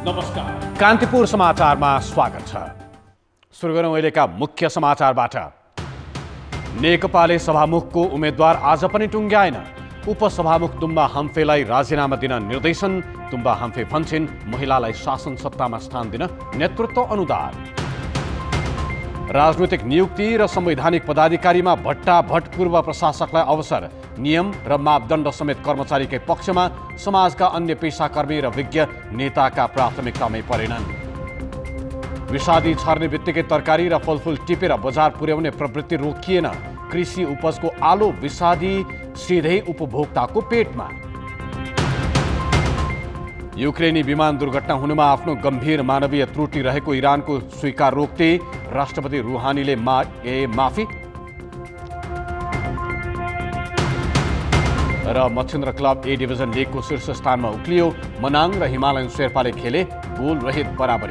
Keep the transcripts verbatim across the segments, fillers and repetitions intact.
नमस्कार, कान्तिपुर समाचारमा स्वागत छ। सुरु गरौँ अहिलेका मुख्य समाचारबाट। नेकपाले सभामुखको उम्मेद्वार आज पनि टुङ्ग्याएन। उपसभामुख तुम्बा हम्फेलाई राजीनामा दिन निर्देशन। तुम्बा हम्फे भन्छन् महिलालाई शासन सत्तामा स्थान दिन नेतृत्व अनुदान। राजनैतिक नियुक्ति र संवैधानिक पदाधिकारीमा भट्टाभट पूर्व प्रशासकलाई अवसर। नियम र मापदण्ड समेत कर्मचारीकै पक्षमा समाजका अन्य पेशाकर्मी र विज्ञ नेताका प्राथमिकतामै परेनन्। विषादी छर्ने बित्तिकै तरकारी र फलफुल टिपेर बजार पुर्याउने प्रवृत्ति रोकिएन। कृषि उपजको आलो विषादी सिधै उपभोक्ताको पेटमा। युक्रेनी विमान दुर्घटना हुनुमा आफ्नो गम्भीर मानवीय त्रुटि रहेको इरानको स्वीकार रोक्दै राष्ट्रपति रुहानीले मागे माफी। र मच्छिन्द्र क्लब ए डिभिजन लिगको शीर्ष स्थानमा उक्लियो। मनाङ र हिमालयन शेर्पाले खेले गोल रहित बराबरी।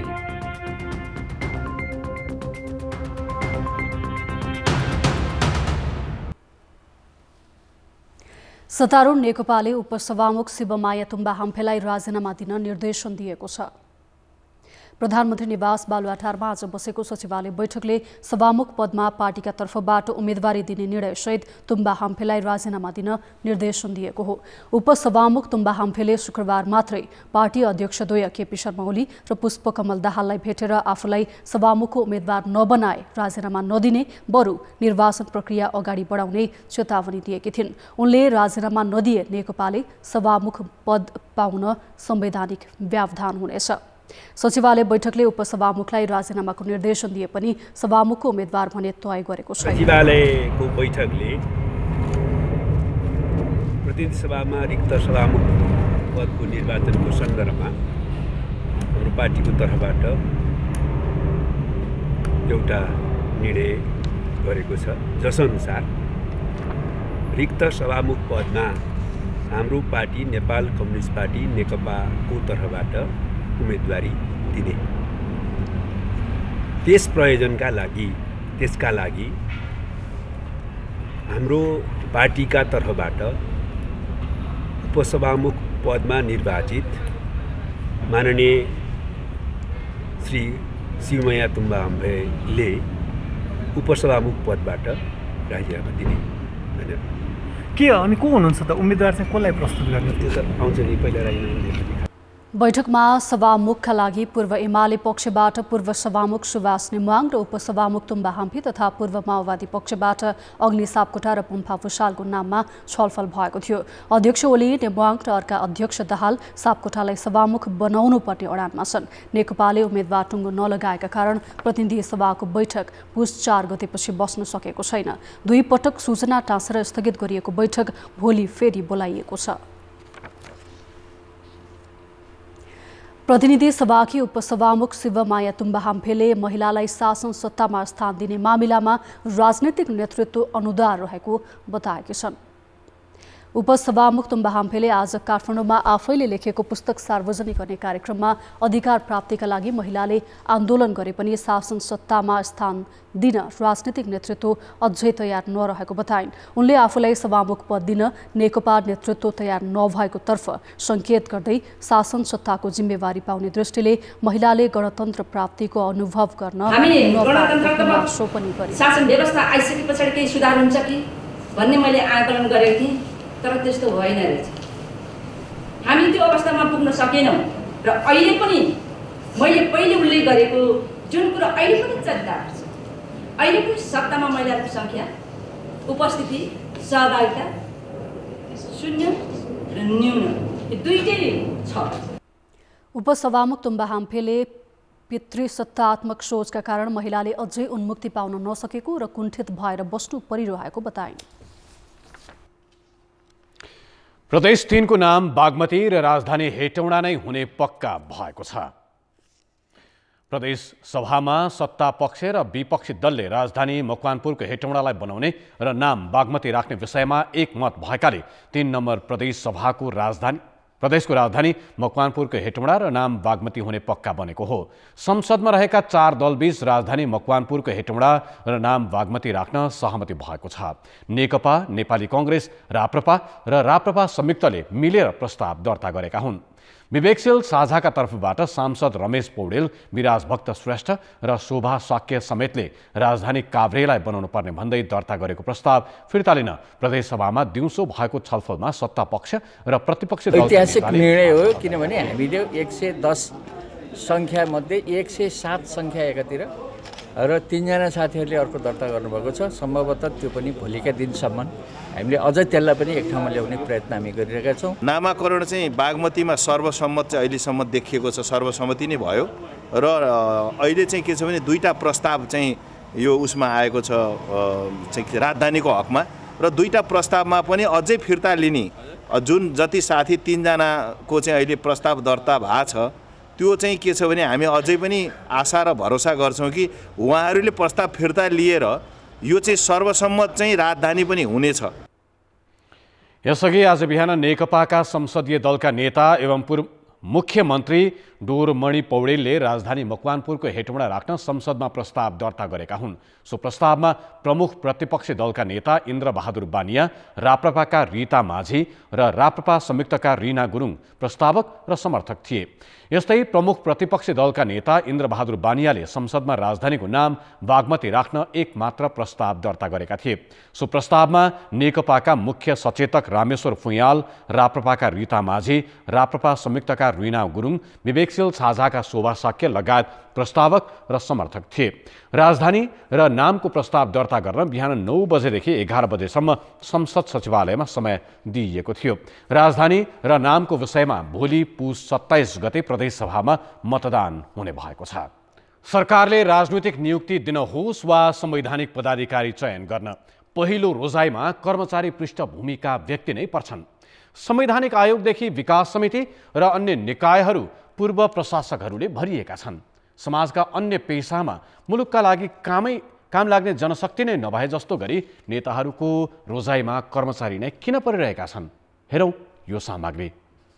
सत्तारूढ नेकपाले उपसभामुख शिवमाया तुम्बा हम्फेलाई राजीनामा दिन निर्देशन दिएको छ। प्रधानमन्त्री निवास बालुवाटारमा आज बसेको सचिवालय बैठकले सभामुख पदमा पार्टीका तर्फबाट उम्मेदवारी दिने निर्णयसहित तुम्बा हम्फेलाई राजीनामा दिन निर्देशन दिएको हो। उपसभामुख तुम्बा हम्फेले शुक्रबार मात्रै पार्टी अध्यक्षद्वय केपी शर्मा ओली र पुष्पकमल दाहाललाई भेटेर आफूलाई सभामुखको उम्मेद्वार नबनाए राजीनामा नदिने बरु निर्वाचन प्रक्रिया अगाडि बढाउने चेतावनी दिएकी थिइन्। उनले राजीनामा नदिए नेकपाले सभामुख पद पाउन संवैधानिक व्यवधान हुनेछ। सचिवालय बैठकले उपसभामुखलाई राजीनामाको निर्देशन दिए पनि सभामुखको उम्मेद्वार भने तय गरेको छ। सचिवालयको बैठकले प्रतिनिधि सभामा रिक्त सभामुख पदको निर्वाचनको सन्दर्भमा हाम्रो पार्टीको तर्फबाट एउटा निर्णय गरेको छ, जसअनुसार रिक्त सभामुख पदमा हाम्रो पार्टी नेपाल कम्युनिस्ट पार्टी नेकपाको तर्फबाट उम्मेदवारी दिने। त्यस प्रयोजनका लागि त्यसका लागि हाम्रो पार्टीका तर्फबाट उपसभामुख पदमा निर्वाचित माननीय श्री शिवमाया तुम्बा हम्फेले उपसभामुख पदबाट राजीनामा दिने होइन। के अनि को हुनुहुन्छ त उम्मेदवार चाहिँ कसलाई प्रस्तुत गर्ने? त्यो त आउँछ नि, पहिला राजीनामा दिने। बैठकमा सभामुखका लागि पूर्व एमाले पक्षबाट पूर्व सभामुख सुभाष नेमुवाङ र उपसभामुख तुम्बा हम्फे तथा पूर्व माओवादी पक्षबाट अग्नि सापकोटा र पुम्फा भुषालको नाममा छलफल भएको थियो। अध्यक्ष ओली नेमुवाङ र अर्का अध्यक्ष दाहाल सापकोटालाई सभामुख बनाउनु पर्ने अडानमा छन्। नेकपाले उम्मेद्वार टुङ्गो नलगाएका कारण प्रतिनिधि सभाको बैठक पुस चार गतेपछि बस्न सकेको छैन। दुई पटक सूचना टाँसेर स्थगित गरिएको बैठक भोलि फेरि बोलाइएको छ। प्रतिनिधि सभाकी उपसभामुख शिवमाया तुम्बा हम्फेले महिलालाई शासन सत्तामा स्थान दिने मामिलामा राजनैतिक नेतृत्व अनुदार रहेको बताएकी छन्। उपसभामुख तुम्बा हम्फेले आज काठमाडौँमा आफैले लेखेको पुस्तक सार्वजनिक गर्ने कार्यक्रममा अधिकार प्राप्तिका लागि महिलाले आन्दोलन गरे पनि शासन सत्तामा स्थान दिन राजनैतिक नेतृत्व अझै तयार नरहेको बताइन्। उनले आफूलाई सभामुख पद दिन नेकपा नेतृत्व तयार नभएको तर्फ संकेत गर्दै शासन सत्ताको जिम्मेवारी पाउने दृष्टिले महिलाले गणतन्त्र प्राप्तिको अनुभव गर्न गुनासो पनि गरे। शासन व्यवस्था आइसके पछाडि केही सुधार हुन्छ कि भन्ने मैले आकलन गरेको थिएँ, तर त्यस्तो भएन रहेछ। हामी त्यो अवस्थामा पुग्न सकेनौँ र अहिले पनि मैले पहिले उल्लेख गरेको जुन कुरा अहिले पनि चर्चा छ, अहिले पनि सत्तामा महिलाहरूको सङ्ख्या, उपस्थिति, सहभागिता शून्य र न्यून, यो दुईटै छ। उपसभामुख तुम्बा हम्फेले पितृसत्तात्मक सोचका कारण महिलाले अझै उन्मुक्ति पाउन नसकेको र कुण्ठित भएर बस्नु परिरहेको बताइन्। प्रदेश तीनको नाम बागमती र राजधानी हेटौँडा नै हुने पक्का भएको छ। प्रदेश सभामा सत्ता पक्ष र विपक्षी दलले राजधानी मकवानपुरको हेटौँडालाई बनाउने र नाम बागमती राख्ने विषयमा एकमत भएकाले तीन नम्बर प्रदेश सभाको राजधानी प्रदेशको राजधानी मकवानपुरको हेटौँडा र नाम बागमती हुने पक्का बनेको हो। संसदमा रहेका चार दलबीच राजधानी मकवानपुरको हेटौँडा र नाम बागमती राख्न सहमति भएको छ। नेकपा, नेपाली कांग्रेस, राप्रपा र राप्रपा संयुक्तले मिलेर प्रस्ताव दर्ता गरेका हुन्। विवेकशील साझाका तर्फबाट सांसद रमेश पौडेल, विराज भक्त श्रेष्ठ र शोभा साक्य समेतले राजधानी काभ्रेलाई बनाउनु पर्ने भन्दै दर्ता गरेको प्रस्ताव फिर्ता लिन प्रदेशसभामा दिउँसो भएको छलफलमा सत्ता पक्ष र प्रतिपक्षी दलका ऐतिहासिक निर्णय हो, किनभने हामीले एक सय दस सङ्ख्यामध्ये एक सय सात सङ्ख्या एकातिर र तीनजना साथीहरूले अर्को दर्ता गर्नुभएको छ। सम्भवतः त्यो पनि भोलिका दिनसम्म हामीले अझै त्यसलाई पनि एक ठाउँमा ल्याउने प्रयत्न हामी गरिरहेका छौँ। नामाकरण चाहिँ बागमतीमा सर्वसम्मत चाहिँ अहिलेसम्म देखिएको छ, सर्वसम्मति नै भयो र अहिले चाहिँ के छ भने दुईवटा प्रस्ताव चाहिँ यो उसमा आएको छ चाहिँ राजधानीको हकमा र दुईवटा प्रस्तावमा पनि अझै फिर्ता लिने जुन जति साथी तीनजनाको चाहिँ अहिले प्रस्ताव दर्ता भएको छ त्यो चाहिँ के छ भने हामी अझै पनि आशा र भरोसा गर्छौँ कि उहाँहरूले प्रस्ताव फिर्ता लिएर यो चाहिँ सर्वसम्मत चाहिँ राजधानी पनि हुनेछ। यसअघि आज बिहान नेकपाका संसदीय दलका नेता एवं पूर्व मुख्यमन्त्री डोरमणि पौडेलले राजधानी मकवानपुरको हेटौँडा राख्न संसदमा प्रस्ताव दर्ता गरेका हुन्। सो प्रस्तावमा प्रमुख प्रतिपक्षी दलका नेता इन्द्रबहादुर बानिया, राप्रपाका रीता माझी र राप्रपा संयुक्तका रीना गुरुङ प्रस्तावक र समर्थक थिए। यस्तै प्रमुख प्रतिपक्षी दलका नेता इन्द्रबहादुर बानियाले संसदमा राजधानीको नाम बागमती राख्न एक मात्र प्रस्ताव दर्ता गरेका थिए। सो प्रस्तावमा नेकपाका मुख्य सचेतक रामेश्वर फुयाल, राप्रपाका रीता माझी, राप्रपा संयुक्तका रीना गुरुङ, विवेकशील साझाका शोभा साक्य लगायत प्रस्तावक र समर्थक थिए। राजधानी र नामको प्रस्ताव दर्ता गर्न बिहान नौ बजेदेखि एघार बजेसम्म संसद सचिवालयमा समय दिइएको थियो। राजधानी र नामको विषयमा भोलि पुस सत्ताइस गते प्रदेशसभामा मतदान हुने भएको छ। सरकारले राजनीतिक नियुक्ति दिन होस् वा संवैधानिक पदाधिकारी चयन गर्न पहिलो रोजाइमा कर्मचारी पृष्ठभूमिका व्यक्ति नै पर्छन्। संवैधानिक आयोगदेखि विकास समिति र अन्य निकायहरू पूर्व प्रशासकहरूले भरिएका छन्। समाजका अन्य पेशामा मुलुकका लागि कामै काम लाग्ने जनशक्ति नै नभए जस्तो गरी नेताहरूको रोजाइमा कर्मचारी नै किन परिरहेका छन्? हेरौँ यो सामग्री।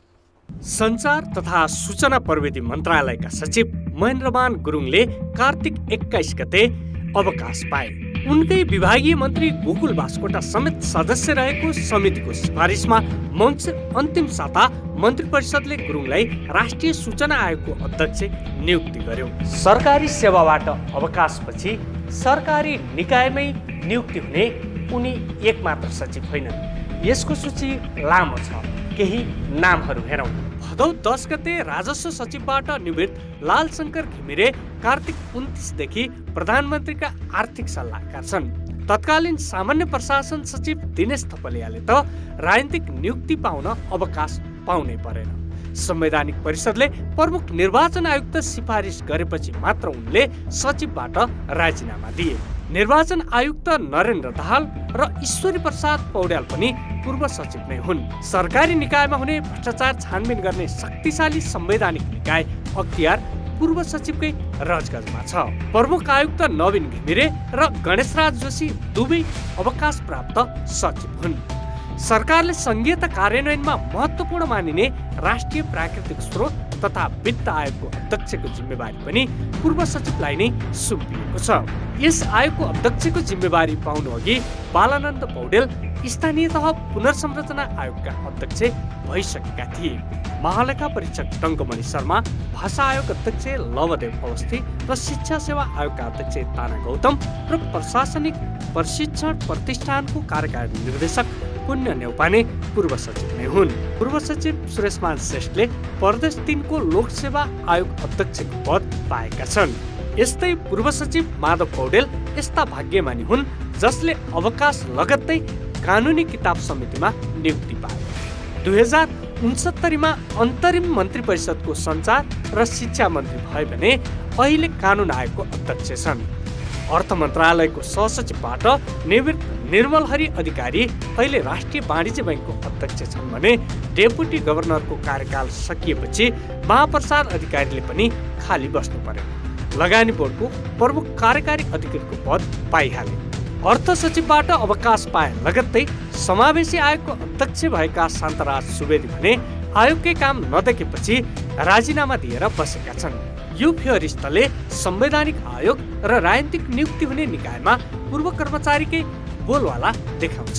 सञ्चार तथा सूचना प्रविधि मन्त्रालयका सचिव महेन्द्रमान गुरुङले कार्तिक एक्काइस गते अवकाश पाए। उनकै विभागीय मन्त्री गोकुल बास्कोटा समेत सदस्य रहेको समितिको सिफारिसमा मङ्सिर अन्तिम साता मन्त्री परिषदले गुरुङलाई राष्ट्रिय सूचना आयोगको अध्यक्ष नियुक्ति गर्यो। सरकारी सेवाबाट अवकाशपछि सरकारी निकायमै नियुक्ति हुने उनी एकमात्र सचिव होइनन्। यसको सूची लामो छ, केही नामहरू हेरौँ। भदौ दस गते राजस्व सचिवबाट निवृत्त लालशङ्कर घिमिरे कार्तिक उन्तिसदेखि प्रधानमन्त्रीका आर्थिक सल्लाहकार छन्। तत्कालीन सामान्य प्रशासन सचिव दिनेश थपलियाले त राजनीतिक नियुक्ति पाउन अवकाश पाउनै परेन। संवैधानिक परिषदले प्रमुख निर्वाचन आयुक्त सिफारिस गरेपछि मात्र उनले सचिवबाट राजीनामा दिए। निर्वाचन आयुक्त नरेन्द्र दाहाल र ईश्वरी प्रसाद पौड्याल पनि पूर्व सचिव नै हुन्। सरकारी निकायमा हुने भ्रष्टाचार छानबिन गर्ने शक्तिशाली संवैधानिक निकाय अख्तियार पूर्व सचिवकै रजगजमा छ। प्रमुख आयुक्त नवीन घिमिरे र गणेशराज जोशी दुवै अवकाश प्राप्त सचिव हुन्। सरकारले संघीयता कार्यान्वयनमा महत्त्वपूर्ण मानिने राष्ट्रिय प्राकृतिक स्रोत तथा वित्त आयोगको अध्यक्षको जिम्मेवारी पनि पूर्व सचिवलाई नै सुम्पिएको छ। यस आयोगको अध्यक्षको जिम्मेवारी पाउनु अघि बालानन्द पौडेल स्थानीय तह पुनर्संरचना आयोगका अध्यक्ष भइसकेका थिए। महालेखा परीक्षक टङ्कमणि शर्मा, भाषा आयोग अध्यक्ष लवदेव अवस्थी र शिक्षा सेवा आयोगका अध्यक्ष ताना गौतम र प्रशासनिक प्रशिक्षण प्रतिष्ठानको कार्यकारी निर्देशक पुण्य नेउपाने पूर्व सचिव नै हुन्। पूर्व सचिव सुरेशमान श्रेष्ठले प्रदेश तीनको लोकसेवा आयोग अध्यक्षको पद पाएका छन्। यस्तै पूर्व सचिव माधव पौडेल यस्ता भाग्यमानी हुन् जसले अवकाश लगत्तै कानुनी किताब समितिमा नियुक्ति पाए। दुई हजार उनसत्तरीमा अन्तरिम मन्त्री परिषदको सञ्चार र शिक्षा मन्त्री भए भने अहिले कानुन आयोगको अध्यक्ष छन्। अर्थ मन्त्रालयको सहसचिवबाट निवृत्त निर्मल हरि अधिकारी अहिले राष्ट्रिय वाणिज्य बैङ्कको अध्यक्ष छन् भने डेपुटी गभर्नरको कार्यकाल सकिएपछि महाप्रसाद अधिकारीले पनि खाली बस्नु पर्यो। लगानी बोर्डको प्रमुख कार्यकारी अधिकारीको पद पाइहाले। अर्थ सचिवबाट अवकाश पाए लगत्तै समावेशी आयोगको अध्यक्ष भएका शान्तराज सुवेदी भने आयोगकै काम नदेखेपछि राजीनामा दिएर बसेका छन्। यो फेरिस्तले संवैधानिक आयोग र राजनीतिक नियुक्ति हुने निकायमा पूर्व कर्मचारीकै बोलवाला देखाउँछ।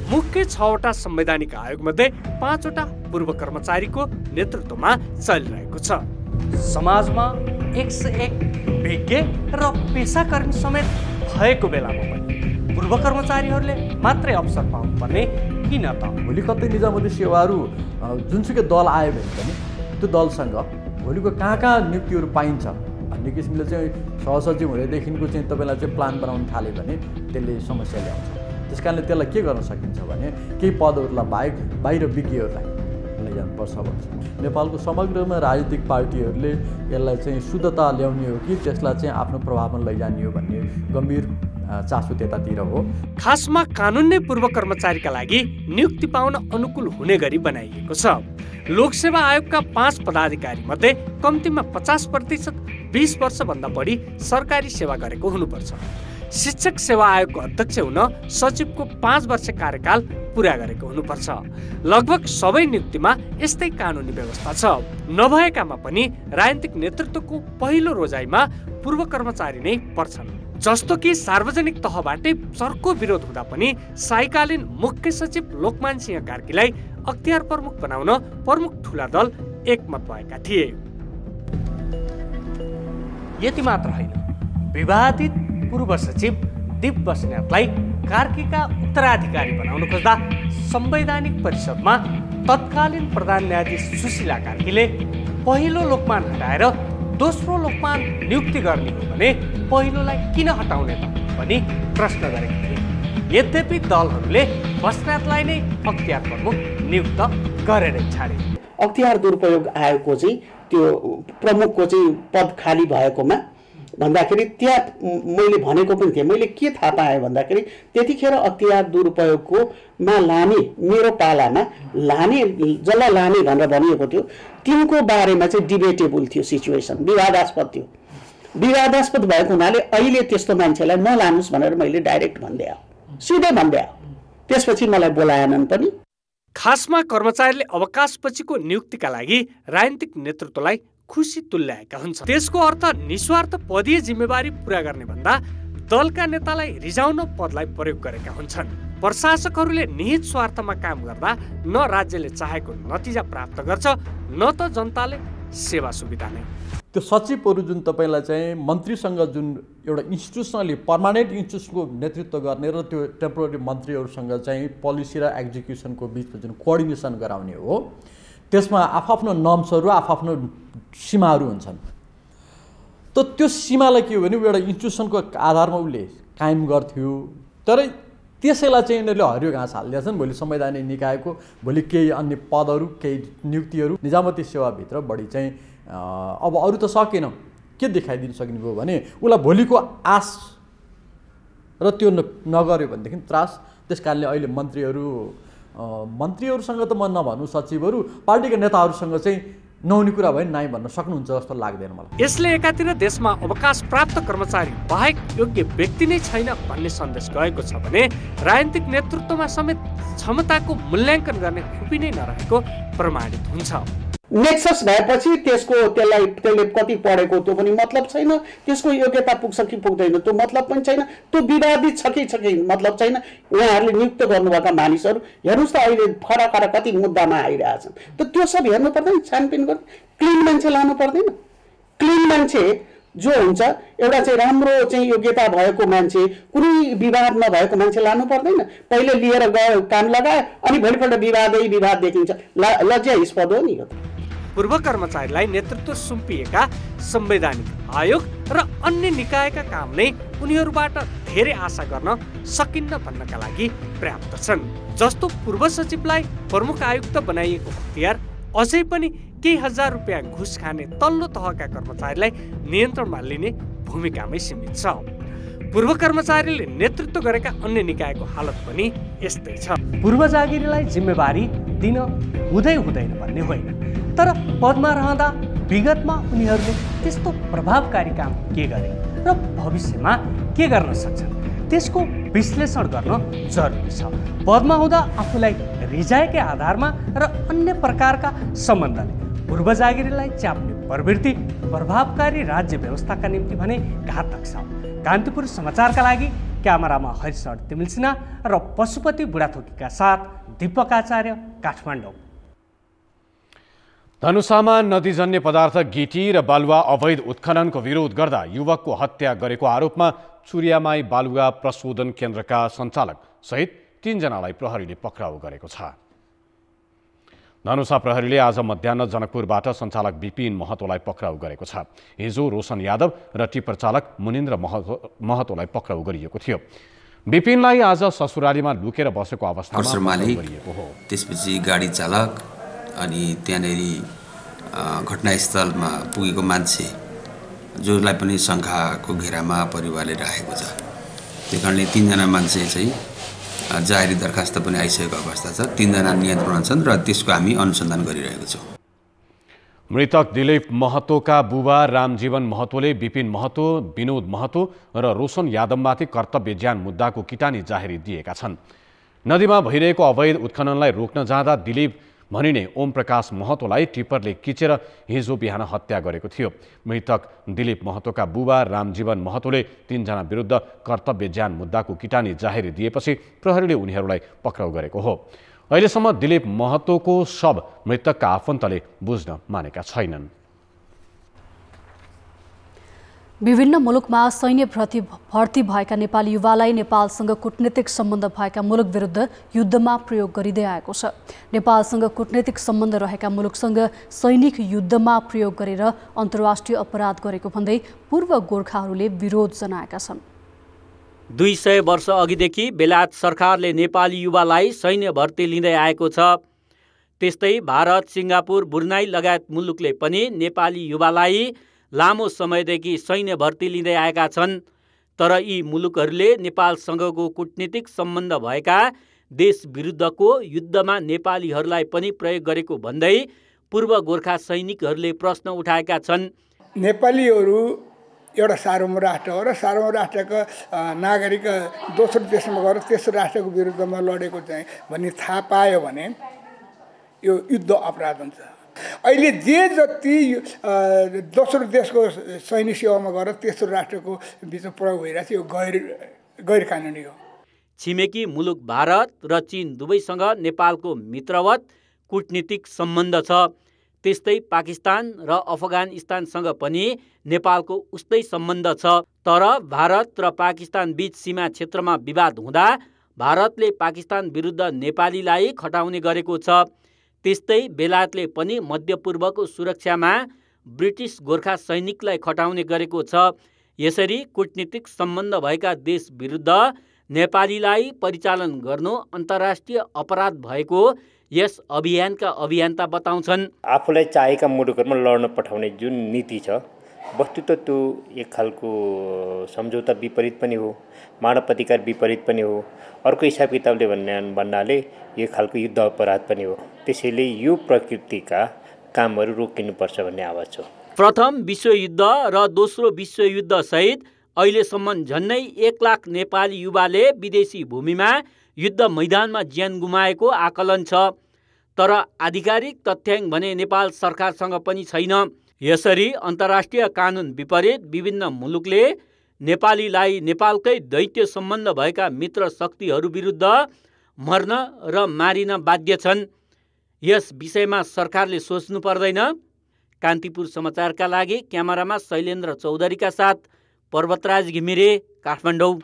मुख्य छवटा संवैधानिक आयोगमध्ये पाँचवटा पूर्व कर्मचारीको नेतृत्वमा चलिरहेको छ। समाजमा एक सय एक विज्ञ र पेसाकर्मी समेत भएको बेलामा पनि पूर्व कर्मचारीहरूले मात्रै अवसर पाउनुपर्ने किन त? भोलि कतै निजामती सेवाहरू जुनसुकै दल आयो भने पनि त्यो दलसँग भोलिको कहाँ कहाँ नियुक्तिहरू पाइन्छ भन्ने किसिमले चाहिँ सहसचिव हुँदैदेखिको चाहिँ तपाईँलाई चाहिँ प्लान बनाउन थाल्यो भने त्यसले समस्या ल्याउँछ। त्यस कारणले त्यसलाई के गर्न सकिन्छ भने केही पदहरूलाई बाहेक बाहिर विज्ञहरूलाई लैजानुपर्छ भन्छ। नेपालको समग्रमा राजनीतिक पार्टीहरूले यसलाई चाहिँ शुद्धता ल्याउने हो कि त्यसलाई चाहिँ आफ्नो प्रभावमा लैजाने हो भन्ने गम्भीर चासो त्यतातिर हो। खासमा कानुन नै पूर्व कर्मचारीका लागि नियुक्ति पाउन अनुकूल हुने गरी बनाइएको छ। लोकसेवा आयोगका पाँच पदाधिकारी मध्ये कम्तीमा पचास प्रतिशत बीस वर्षभन्दा बढी सरकारी सेवा गरेको हुनुपर्छ। शिक्षक सेवा आयोगको अध्यक्ष हुन सचिवको पाँच वर्ष कार्यकाल पुरा गरेको हुनुपर्छ। लगभग सबै नियुक्तिमा यस्तै कानुनी व्यवस्था छ। नभएकामा पनि राजनीतिक नेतृत्वको पहिलो रोजाइमा पूर्व कर्मचारी नै पर्छन्। जस्तो कि सार्वजनिक तहबाटै चर्को विरोध हुँदा पनि साइकालीन मुख्य सचिव लोकमान सिंह कार्कीलाई अख्तियार प्रमुख बनाउन प्रमुख ठुला दल एकमत भएका थिए। यति मात्र होइन, विवादित पूर्व सचिव दीप बस्नेतलाई कार्कीका उत्तराधिकारी बनाउन खोज्दा संवैधानिक परिषदमा तत्कालीन प्रधान न्यायाधीश सुशीला कार्कीले पहिलो लोकमान हटाएर दोस्रो लोकमान नियुक्ति गर्ने हो भने पहिलोलाई किन हटाउने त भनी प्रश्न गरेका थिए। यद्यपि दलहरूले बस्नेतलाई नै अख्तियार प्रमुख नियुक्त गरेर छाडे। अख्तियार दुरुपयोग आयोगको चाहिँ त्यो प्रमुखको चाहिँ पद खाली भएकोमा भन्दाखेरि त्यहाँ मैले भनेको पनि थिएँ। मैले के थाहा पाएँ भन्दाखेरि त्यतिखेर अख्तियार दुरुपयोगको मा लाने मेरो पालामा लाने जसलाई लाने भनेर भनिएको थियो तिनको बारेमा चाहिँ डिबेटेबल थियो, सिचुएसन विवादास्पद थियो। विवादास्पद भएको हुनाले अहिले त्यस्तो मान्छेलाई नलानुस् भनेर मैले डाइरेक्ट भन्दै आऊ, सिधै भन्दै आऊ। त्यसपछि मलाई बोलाएनन् पनि। खासमा कर्मचारीले अवकाशपछिको नियुक्तिका लागि राजनीतिक नेतृत्वलाई खुसी तुल्याएका हुन्छन्। त्यसको अर्थ निस्वार्थ पदीय जिम्मेवारी पूरा गर्ने भन्दा दलका नेतालाई रिजाउन पदलाई प्रयोग गरेका हुन्छन्। प्रशासकहरूले निहित स्वार्थमा काम गर्दा न राज्यले चाहेको नतिजा प्राप्त गर्छ न त जनताले सेवा सुविधा नै। त्यो सचिवहरू जुन तपाईँलाई चाहिँ मन्त्रीसँग जुन एउटा इन्स्टिट्युसनली पर्मानेन्ट इन्स्टिट्युसनको नेतृत्व गर्ने र त्यो टेम्पोररी मन्त्रीहरूसँग चाहिँ पोलिसी र एक्जिक्युसनको बिचमा जुन कोअर्डिनेसन गराउने हो त्यसमा आफआफ्नो नर्म्सहरू आफआफ्नो सीमाहरू हुन्छन्। त त्यो सीमालाई के हो भने एउटा इन्स्टिट्युसनको आधारमा उसले कायम गर्थ्यो। तर त्यसैलाई चाहिँ यिनीहरूले हरियो घाँस हालिदिएछन्। भोलि संवैधानिक निकायको भोलि केही अन्य पदहरू केही नियुक्तिहरू निजामती सेवाभित्र बढी चाहिँ अब अरू त सकेन के देखाइदिन सक्ने भयो भने उसलाई भोलिको आश र त्यो नगर्यो भनेदेखि त्रास। त्यस कारणले अहिले मन्त्रीहरू मन्त्रीहरूसँग त म नभनु सचिवहरू पार्टीका नेताहरूसँग चाहिँ नहुने कुरा भयो नाइ भन्न सक्नुहुन्छ जस्तो लाग्दैन मलाई। यसले एकातिर देशमा अवकाश प्राप्त कर्मचारी बाहेक योग्य व्यक्ति नै छैन भन्ने सन्देश गएको छ भने राजनीतिक नेतृत्वमा समेत क्षमताको मूल्याङ्कन गर्ने खुपी नै नरहेको प्रमाणित हुन्छ। नेक्सस भएपछि त्यसको त्यसलाई त्यसले कति पढेको त्यो पनि मतलब छैन, त्यसको योग्यता पुग्छ कि पुग्दैन त्यो मतलब पनि छैन, त्यो विवादित छ कि छ कि मतलब छैन। उहाँहरूले नियुक्त गर्नुभएका मानिसहरू हेर्नुहोस् त अहिले खडा खडा कति मुद्दामा आइरहेछन्। त त्यो सब हेर्नु पर्दैन, छानबिन गर्नु। क्लिन मान्छे लानु पर्दैन। क्लिन मान्छे जो हुन्छ एउटा चाहिँ राम्रो चाहिँ योग्यता भएको मान्छे कुनै विवाद नभएको मान्छे लानु पर्दैन। पहिले लिएर गयो काम लगायो अनि भोलिपल्ट विवादै विवाद देखिन्छ, लज्जास्पद हो नि। पूर्व कर्मचारीलाई नेतृत्व सुम्पिएका संवैधानिक आयोग र अन्य निकायका काम नै उनीहरूबाट धेरै आशा गर्न सकिन्न भन्नका लागि पर्याप्त छन्। जस्तो पूर्व सचिवलाई प्रमुख आयुक्त बनाइएको अख्तियार अझै पनि केही हजार रुपियाँ घुस खाने तल्लो तहका कर्मचारीलाई नियन्त्रणमा लिने भूमिकामै सीमित छ। पूर्व कर्मचारीले नेतृत्व गरेका अन्य निकायको हालत पनि यस्तै छ। पूर्व जागिरीलाई जिम्मेवारी दिन हुँदै हुँदैन भन्ने होइन, तर पदमा रहँदा विगतमा उनीहरूले त्यस्तो प्रभावकारी काम के गरे र भविष्यमा के गर्न सक्छन् त्यसको विश्लेषण गर्न जरुरी छ। पदमा हुँदा आफूलाई रिजाएकै आधारमा र अन्य प्रकारका सम्बन्धले पूर्व जागिरीलाई च्याप्ने प्रवृत्ति प्रभावकारी राज्य व्यवस्थाका निम्ति भने घातक छ। कान्तिपुर समाचारका लागि क्यामेरामा हरिशर तिमिलसिना र पशुपति बुढाथोकीका साथ दीपक आचार्य, काठमाडौँ। धनुषामा नदीजन्य पदार्थ गिटी र बालुवा अवैध उत्खननको विरोध गर्दा युवकको हत्या गरेको आरोपमा चुरियामाई बालुवा प्रशोधन केन्द्रका सञ्चालक सहित तीनजनालाई प्रहरीले पक्राउ गरेको छ। धनुषा प्रहरीले आज मध्याह्न जनकपुरबाट सञ्चालक विपिन महतोलाई पक्राउ गरेको छ। हिजो रोशन यादव र टिप्पर चालक मुनिन्द्र महतो महतोलाई पक्राउ गरिएको थियो। विपिनलाई आज ससुरालीमा लुकेर बसेको अवस्थामा गरिएको हो। त्यसपछि गाडी चालक अनि त्यहाँनेरि घटनास्थलमा पुगेको मान्छे जसलाई पनि शङ्काको घेरामा परिवारले राखेको छ। त्यही कारणले तीनजना मान्छे चाहिँ जाहेरी दरखास्त पनि आइसकेको अवस्था छ। तीनजना नियन्त्रणमा छन् र त्यसको हामी अनुसन्धान गरिरहेको छौँ। मृतक दिलीप महतोका बुबा रामजीवन महतोले विपिन महतो, विनोद महतो र रोशन यादवमाथि कर्तव्य ज्यान मुद्दाको किटानी जाहेरी दिएका छन्। नदीमा भइरहेको अवैध उत्खननलाई रोक्न जाँदा दिलीप भनिने ओम प्रकाश महतोलाई टिप्परले किचेर हिजो बिहान हत्या गरेको थियो। मृतक दिलीप महतोका बुबा रामजीवन महतोले तीनजना विरुद्ध कर्तव्य ज्यान मुद्दाको किटानी जाहेरी दिएपछि प्रहरीले उनीहरूलाई पक्राउ गरेको हो। अहिलेसम्म दिलीप महतोको शव मृतकका आफन्तले बुझ्न मानेका छैनन्। विभिन्न मुलुकमा सैन्य भर्ती भर्ती भएका नेपाली युवालाई नेपालसँग कूटनीतिक सम्बन्ध भएका मुलुक विरुद्ध युद्धमा प्रयोग गरिँदै आएको छ। नेपालसँग कूटनीतिक सम्बन्ध रहेका मुलुकसँग सैनिक युद्धमा प्रयोग गरेर अन्तर्राष्ट्रिय अपराध गरेको भन्दै पूर्व गोर्खाहरूले विरोध जनाएका छन्। दुई सय वर्ष अघिदेखि बेलायत सरकारले नेपाली युवालाई सैन्य भर्ती लिँदै आएको छ। त्यस्तै भारत, सिङ्गापुर, ब्रुनाई लगायत मुलुकले पनि नेपाली युवालाई लामो समयदेखि सैन्य भर्ती लिँदै आएका छन्। तर यी मुलुकहरूले नेपालसँगको कूटनीतिक सम्बन्ध भएका देश विरुद्धको युद्धमा नेपालीहरूलाई पनि प्रयोग गरेको भन्दै पूर्व गोर्खा सैनिकहरूले प्रश्न उठाएका छन्। नेपालीहरू एउटा सार्वभौम राष्ट्र हो र सार्वभौम राष्ट्रका नागरिक दोस्रो देशमा गएर तेस्रो राष्ट्रको विरुद्धमा लडेको चाहिँ भन्ने थाहा पायो भने यो युद्ध अपराध हुन्छ। अहिले जे जति दोस्रो देशको सैनिक सेवामा गएर तेस्रो राष्ट्रको बिचमा प्रयोग भइरहेको छ यो गैर गैर कानुनी हो। छिमेकी मुलुक भारत र चीन दुवैसँग नेपालको मित्रवत कूटनीतिक सम्बन्ध छ। त्यस्तै पाकिस्तान र अफगानिस्तानसँग पनि नेपालको उस्तै सम्बन्ध छ। तर भारत र पाकिस्तान बीच सीमा क्षेत्रमा विवाद हुँदा भारतले पाकिस्तान विरुद्ध नेपालीलाई खटाउने गरेको छ। त्यस्तै बेलायतले पनि मध्यपूर्वको सुरक्षामा ब्रिटिस गोर्खा सैनिकलाई खटाउने गरेको छ। यसरी कूटनीतिक सम्बन्ध भएका देश विरुद्ध नेपालीलाई परिचालन गर्नु अन्तर्राष्ट्रिय अपराध भएको यस अभियानका अभियन्ता बताउँछन्। आफूलाई चाहेका मुलुकहरूमा लड्न पठाउने जुन नीति छ वस्तुतः त्यो एक खालको सम्झौता विपरीत पनि हो, मानव अधिकार विपरीत पनि हो। अर्को हिसाब किताबले भन्ने भन्नाले यो खालको युद्ध अपराध पनि हो। त्यसैले यो प्रकृतिका कामहरू रोकिनुपर्छ भन्ने आवाज छ। प्रथम विश्वयुद्ध र दोस्रो विश्वयुद्ध सहित अहिलेसम्म झन्डै एक लाख नेपाली युवाले विदेशी भूमिमा युद्ध मैदानमा ज्यान गुमाएको आकलन छ। तर आधिकारिक तथ्याङ्क भने नेपाल सरकारसँग पनि छैन। यसरी अन्तर्राष्ट्रिय कानुन विपरीत विभिन्न मुलुकले नेपालीलाई नेपालकै दैत्य सम्बन्ध भएका मित्र शक्तिहरू विरुद्ध मर्न र मारिन बाध्य छन्। यस विषयमा सरकारले सोच्नु पर्दैन। कान्तिपुर समाचारका लागि क्यामेरामा शैलेन्द्र चौधरीका साथ पर्वतराज घिमिरे, काठमाडौँ।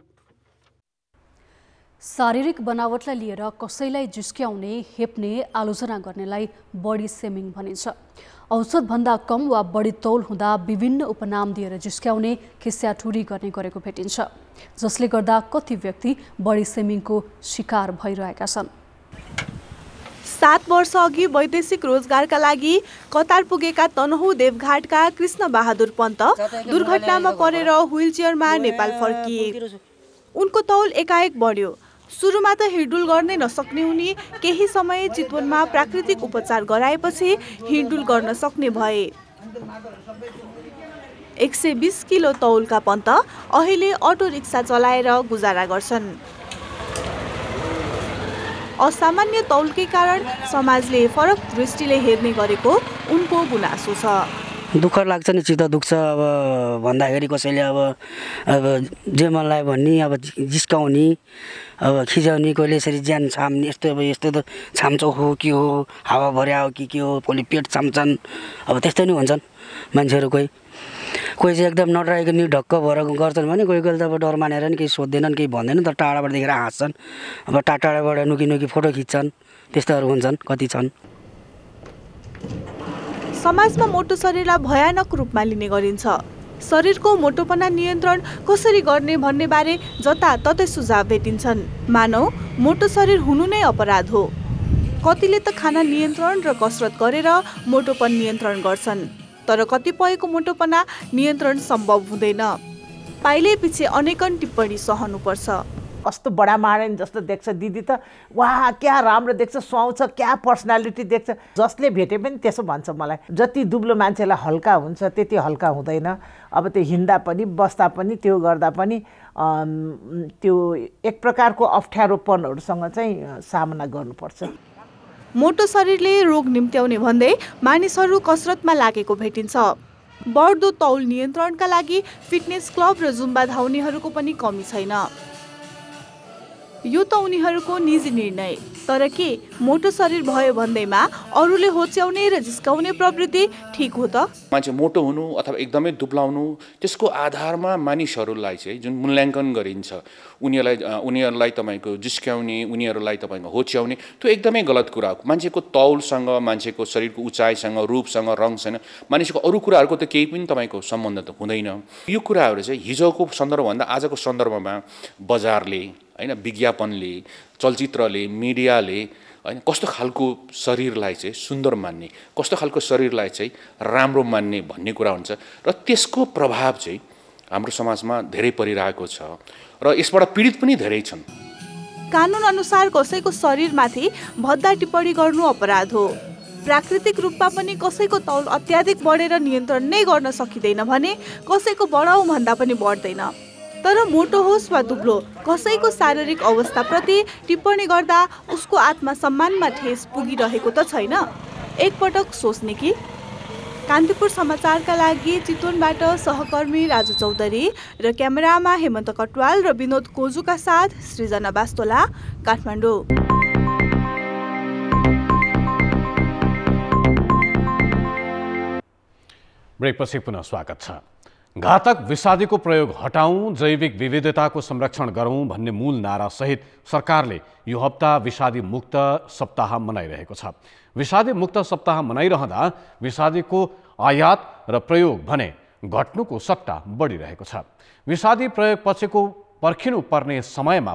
शारीरिक बनावटलाई लिएर कसैलाई जिस्क्याउने, हेप्ने, आलोचना गर्नेलाई बडी सेमिङ भनिन्छ। औषधभन्दा कम वा बढी तौल हुँदा विभिन्न उपनाम दिएर जिस्क्याउने, खिस्याठुरी गर्ने गरेको भेटिन्छ, जसले गर्दा कति व्यक्ति बडी सेमिङको शिकार भइरहेका छन्। सात वर्ष अघि वैदेशिक रोजगारका लागि कतार पुगेका तनहुँ देवघाटका कृष्ण बहादुर पन्त दुर्घटनामा परेर व्हिलचेयरमा नेपाल फर्किए। उनको तौल एकाएक बढ्यो। सुरुमा त हिँडडुल गर्नै नसक्ने उनी केही समय चितवनमा प्राकृतिक उपचार गराएपछि हिँडडुल गर्न सक्ने भए। एक सय बिस किलो तौलका पन्त अहिले अटो रिक्सा चलाएर गुजारा गर्छन्। असामान्य तौलकै कारण समाजले फरक दृष्टिले हेर्ने गरेको उनको गुनासो छ। दुःख लाग्छ नि, चित्त दुख्छ। अब भन्दाखेरि कसैले अब अब जे मन लाग्यो भन्ने, अब जिस्काउने, अब खिजाउने, कहिले यसरी ज्यान छाम्ने, यस्तो अब यस्तो त छाम्चोक हो कि हो, हावा भर्या हो कि के हो, कसले पेट छाम्छन्, अब त्यस्तै नै हुन्छन् मान्छेहरू। कोही कोही चाहिँ एकदम नडराइकन नि ढक्क भएर गर्छन् भने, कोही कोही त अब डर मानेर नि केही सोध्दैनन्, केही भन्दैनन्, तर टाढाबाट देखेर हाँस्छन्, अब टाढाबाट नुकी नुकी फोटो खिच्छन्, त्यस्तोहरू हुन्छन्, कति छन्। समाजमा मोटो शरीरलाई भयानक रूपमा लिने गरिन्छ। शरीरको मोटोपना नियन्त्रण कसरी गर्ने भन्ने बारे जताततै सुझाव भेटिन्छन्। मानौ मोटो शरीर हुनु नै अपराध हो। कतिले त खाना नियन्त्रण र कसरत गरेर मोटोपन नियन्त्रण गर्छन्, तर कतिपयको मोटोपना नियन्त्रण सम्भव हुँदैन। पाइले पछि अनेकन टिप्पणी सहनुपर्छ। कस्तो बडा महारानी जस्तो देख्छ दिदी त, वाह क्या राम्रो देख्छ, सुहाउँछ, क्या पर्सनालिटी देख्छ। जसले भेटे पनि त्यसो भन्छ मलाई। जति दुब्लो मान्छेलाई हल्का हुन्छ त्यति हल्का हुँदैन। अब त्यो हिँड्दा पनि बस्दा पनि त्यो गर्दा पनि त्यो एक प्रकारको अप्ठ्यारोपनहरूसँग चाहिँ सामना गर्नुपर्छ। मोटो शरीरले रोग निम्त्याउने भन्दै मानिसहरू कसरतमा लागेको भेटिन्छ। बढ्दो तौल नियन्त्रणका लागि फिटनेस क्लब र जुम्बा धाउनेहरूको पनि कमी छैन। यो त उनीहरूको निजी निर्णय, तर के मोटो शरीर भयो भन्दैमा अरूले होच्याउने र जिस्काउने प्रवृत्ति ठिक हो त? मान्छे मोटो हुनु अथवा एकदमै दुब्लाउनु, त्यसको आधारमा मानिसहरूलाई चाहिँ जुन मूल्याङ्कन गरिन्छ, उनीहरूलाई उनीहरूलाई तपाईँको जिस्काउने, उनीहरूलाई तपाईँको होच्याउने, त्यो एकदमै गलत कुरा हो। मान्छेको तौलसँग, मान्छेको शरीरको उचाइसँग, रूपसँग, रङसँग मानिसको अरू कुराहरूको त केही पनि तपाईँको सम्बन्ध त हुँदैन। यो कुराहरू चाहिँ हिजोको सन्दर्भभन्दा आजको सन्दर्भमा बजारले, होइन, विज्ञापनले, चलचित्रले, मिडियाले, होइन, कस्तो खालको शरीरलाई चाहिँ सुन्दर मान्ने, कस्तो खालको शरीरलाई चाहिँ राम्रो मान्ने भन्ने कुरा हुन्छ, र त्यसको प्रभाव चाहिँ हाम्रो समाजमा धेरै परिरहेको छ र यसबाट पीडित पनि धेरै छन्। कानुन अनुसार कसैको शरीरमाथि भद्दा टिप्पणी गर्नु अपराध हो। प्राकृतिक रूपमा पनि कसैको तौल अत्याधिक बढेर नियन्त्रण नै गर्न सकिँदैन भने कसैको बढाउँ भन्दा पनि बढ्दैन। तर मोटो होस् वा दुब्लो, कसैको शारीरिक अवस्थाप्रति टिप्पणी गर्दा उसको आत्मसम्मानमा ठेस पुगिरहेको त छैन? एकपटक सोच्ने कि? कान्तिपुर समाचारका लागि चितवनबाट सहकर्मी राजु चौधरी र क्यामेरामा हेमन्त कटवाल र विनोद कोजुका साथ सृजना बास्तोला, काठमाडौँ। ब्रेकपछि पुनः स्वागत छ। घातक विषादीको प्रयोग हटाउँ, जैविक विविधताको संरक्षण गरौँ भन्ने मूल नारासहित सरकारले यो हप्ता विषादी मुक्त सप्ताह मनाइरहेको छ। विषादी मुक्त सप्ताह मनाइरहँदा विषादीको आयात र प्रयोग भने घट्नुको सट्टा बढिरहेको छ। विषादी प्रयोग पछिको पर्खिनु पर्ने समयमा